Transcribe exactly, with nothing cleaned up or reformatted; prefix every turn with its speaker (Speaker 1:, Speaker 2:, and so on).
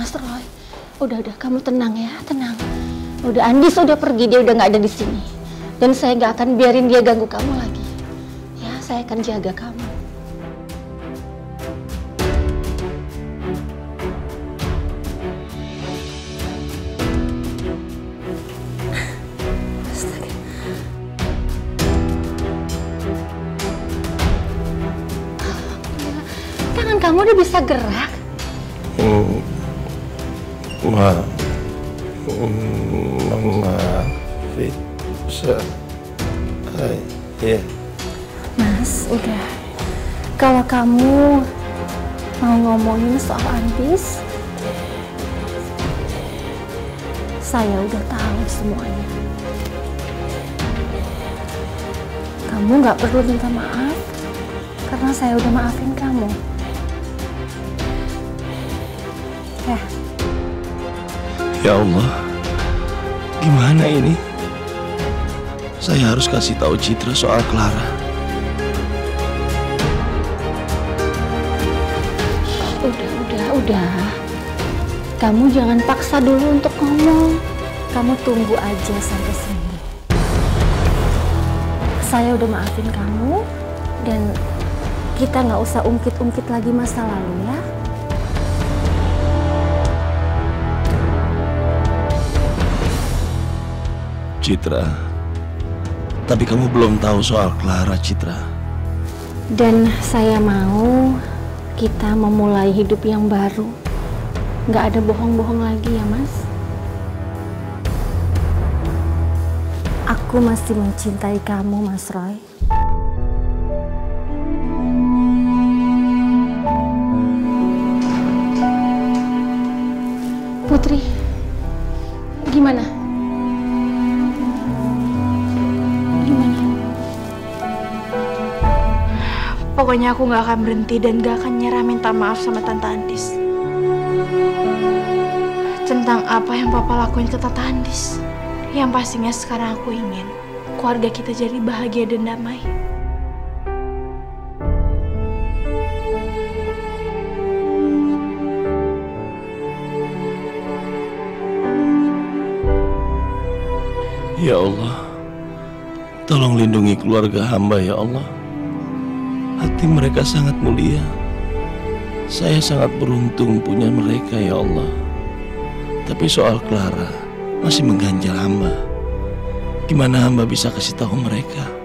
Speaker 1: Mas Roy, udah-udah kamu tenang ya, tenang. Udah Andis udah pergi, dia udah nggak ada di sini. Dan saya nggak akan biarin dia ganggu kamu lagi. Ya, saya akan jaga kamu. Astaga. Tangan kamu udah bisa gerak.
Speaker 2: Hmm, ma, maafin saya.
Speaker 1: Mas, udah. Kalau kamu mau ngomongin soal Andis, saya udah tahu semuanya. Kamu nggak perlu minta maaf, karena saya udah maafin kamu. Ya.
Speaker 2: Ya Allah, gimana ini? Saya harus kasih tahu Citra soal Clara.
Speaker 1: Udah, udah, udah. Kamu jangan paksa dulu untuk ngomong. Kamu tunggu aja sampai sembuh. Saya udah maafin kamu, dan kita nggak usah ungkit-ungkit lagi masa lalu ya.
Speaker 2: Citra, tapi kamu belum tahu soal Clara, Citra.
Speaker 1: Dan saya mau kita memulai hidup yang baru. Nggak ada bohong-bohong lagi ya, Mas. Aku masih mencintai kamu, Mas Roy. Putri, gimana?
Speaker 3: Pokoknya aku gak akan berhenti dan gak akan nyerah minta maaf sama Tante Andis. Tentang apa yang Papa lakuin ke Tante Andis. Yang pastinya sekarang aku ingin keluarga kita jadi bahagia dan damai.
Speaker 2: Ya Allah, tolong lindungi keluarga hamba ya Allah. Hati mereka sangat mulia. Saya sangat beruntung punya mereka ya Allah. Tapi soal Clara masih mengganjal hamba. Gimana hamba bisa kasih tahu mereka?